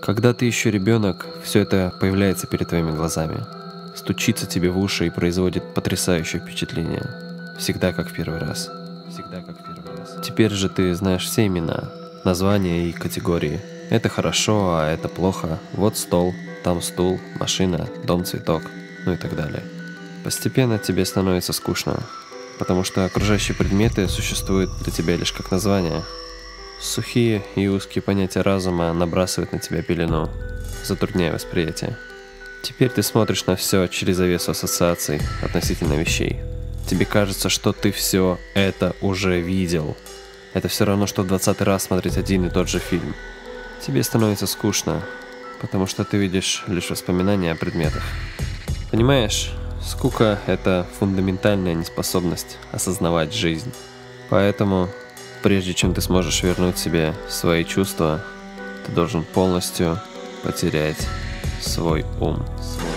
Когда ты еще ребенок, все это появляется перед твоими глазами, стучится тебе в уши и производит потрясающее впечатление. Всегда как в первый раз. Теперь же ты знаешь все имена, названия и категории. Это хорошо, а это плохо. Вот стол, там стул, машина, дом, цветок, ну и так далее. Постепенно тебе становится скучно, потому что окружающие предметы существуют для тебя лишь как названия. Сухие и узкие понятия разума набрасывают на тебя пелену, затрудняя восприятие. Теперь ты смотришь на все через завесу ассоциаций относительно вещей. Тебе кажется, что ты все это уже видел. Это все равно, что в 20-й раз смотреть один и тот же фильм. Тебе становится скучно, потому что ты видишь лишь воспоминания о предметах. Понимаешь, скука – это фундаментальная неспособность осознавать жизнь. Поэтому, прежде чем ты сможешь вернуть себе свои чувства, ты должен полностью потерять свой ум.